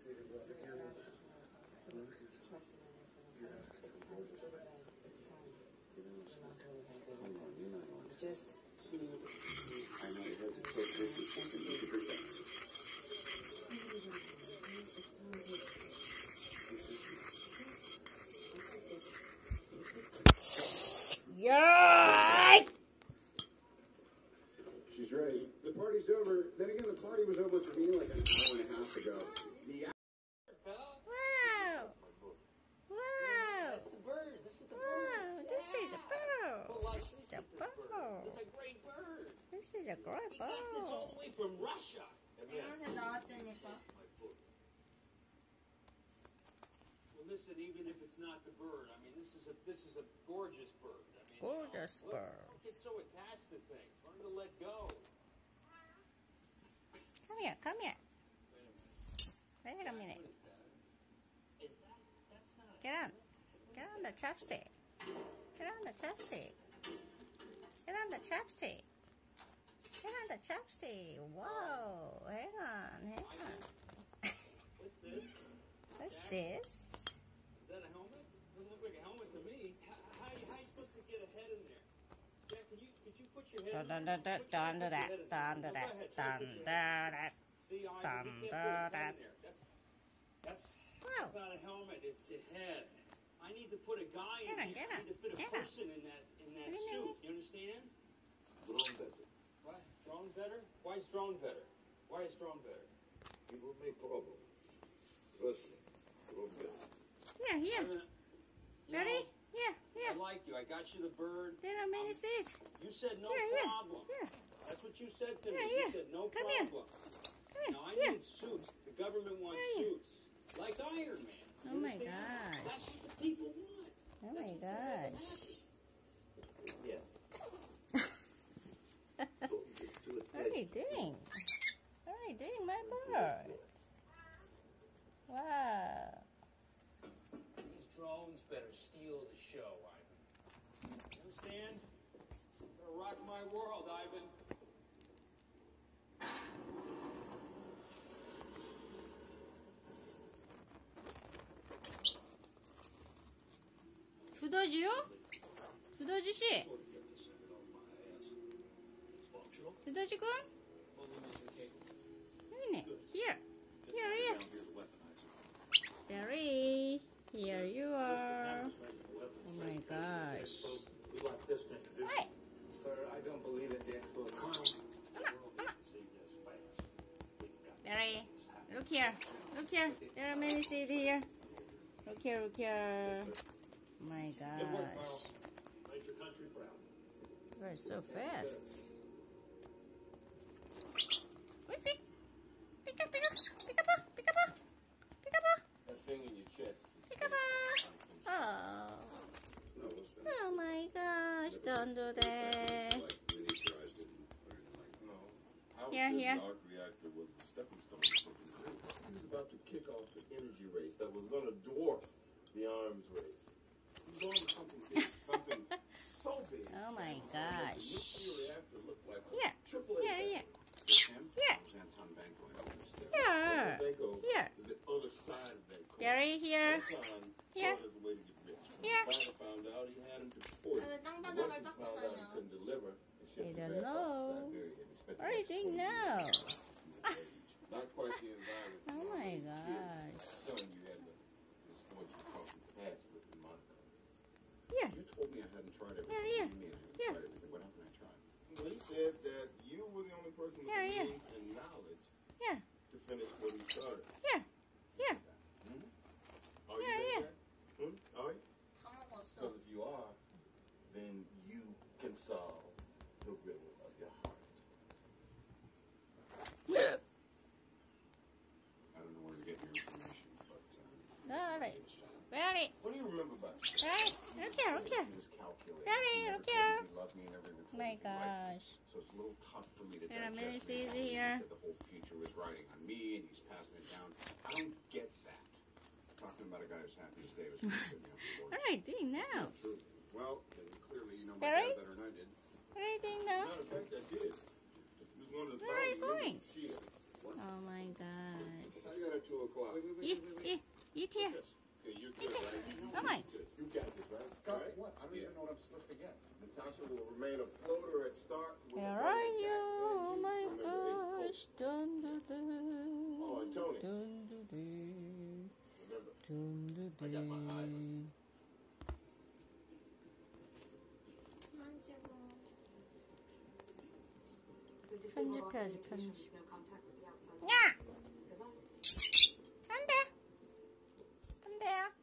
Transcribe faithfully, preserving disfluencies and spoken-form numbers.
Just need. I know it has a filtration system. You can drink that. Yeah. She's ready. The party's over. Then again, the party was over for me like an hour and a half ago. The Wow. Wow. That's the bird. This is the Wow. bird. This is a bird. Well, This is a bird. It's a great bird. This is a great We got this all bird. the way from Russia. Well, listen, even if it's not the bird, I mean, this is a this is a gorgeous bird. I mean, Gorgeous you know, bird. Don't get so attached to things. Learn to let go. Come here. Come here. Wait a minute. What is that? Is that? That's not. Get on. Get on the chopstick. Get on the chopstick. Get on the chopstick. Get on the chopstick. Whoa. Hang on. Hang on. What's this? What's this? Is that a helmet? Doesn't look like a helmet to me. How, how, how are you supposed to get a head in there? Jack, can you could you put your head? Dun in dun there? dun Put your- dun put dun your that. head in Dun there. dun Go ahead, dun try to put your head in there. that. See, I Dun, you can't dun, put his head dun. in there. That's that's Wow. that's not a helmet. It's your head. I need to put a guy Get in on, here. get I on, need to fit a get on. person in that in that Get on. suit. You understand? drone better. Why drone better? Why is drone better? Why is drone better? It will make problem. Trust me. Drone better. Here, here. I mean, you Ready? know, Here, I here. like you. I got you the bird. There are many seats. You said no Here, here. problem. Here. That's what you said to Here, me. here. You said no Come here. problem. Here, Now I here. need suits. The government wants Here, here. suits. Like Iron Man. You Oh my understand? gosh. That's what the people want. Oh That's my what's gonna make them gosh. happy. Yeah. Don't get too What are you doing? What are you doing, my bird? Wow. These drones better steal the show, Ivan. You understand? Better rock my world, Ivan. 두더지요? 두더지 씨? 두더지군? 여기 있네. Here. Here, here. Barry. Here you are. Oh my gosh. We'd like this to introduce Hey. you. Sir, I don't believe that the expo is coming. Come on, come on. Barry. Look here. Look here. There are many seats here. Look here, look here. Oh my Good work, gosh. Carl. Make your country proud. You are so fast. Wait, pick. Pick up, pick up. Pick up, pick up. Pick up. That thing in your chest. Pick up. Oh. No, it's been Oh my gosh. Don't do that. like miniaturized it and put it in like no. How Here, this here. arc reactor was the stepping stone to something great. He was about to kick off the energy race that was going to dwarf the arms race. He was going to something big, something so big. Oh my The gosh. nuclear reactor looked like a Here. triple A. Here, here. Him? Here. That was Anton Banco. Here. Banco Here. is the other side of that coin. Gary, here. Anton Here. saw it as a way to get rich. When Here. the father found out, he had him deport. 왜 The 땅바닥을 Russians 닦고 found out he 다녀? couldn't deliver. They shipped They him don't back off to know. Siberia, and he spent the What are you next doing twenty now? years in the rage. Not quite the environment. Oh my gosh. Son, you had the misfortune to cross the paths with in Monaco. Here. You told me I hadn't tried everything. Here, here. You mean I hadn't Here. tried everything. What happened? I tried. Well, he said that you were the only person with Here, the here. means and knowledge Here. to finish what he started. Here. Here. Hmm? Are Here, you here. there? Hmm? Are you? 다 먹었어. Because if you are, then you can solve the riddle of your heart. I don't know where to get your information, but um, Got it. Got it. what do you remember about you? Got it. Look here, look here. He was calculating. Daddy, He never look told here. me he loved me, he never even told My me he liked me. gosh. So it's a little tough for me to There are many digest when he seeds told me here. that the whole future is riding on me and he's passing it down. I don't get that. Talking about a guy who's happy as Davis. What are you doing now? True. Well, then clearly you know my Barry? dad better than I did. What are you doing now? Matter of fact, I did. It was one of the Where are you founding going? members of Shia. What? Oh my gosh. I got a two o'clock. Wait, wait, wait, Eat, wait, wait, wait. eat, eat here. Yes. Okay, you're good, right? Come on. You good. You got this, right? Got Right? what? I don't Yeah. even know what I'm supposed to get. Natasha will remain a floater at start. with Where the are running you? back, and Oh my remember eight gosh. Dun, dun, dun. Oh, and Tony. Dun, dun, dun. Remember, Dun, dun, I got my eye on dun. 편집해야지, 편집. 야! 안 돼! 안 돼요.